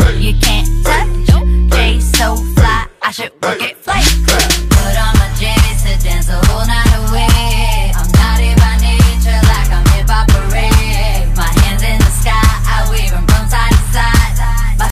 You can't touch. Jay so fly, I should work it. Flight.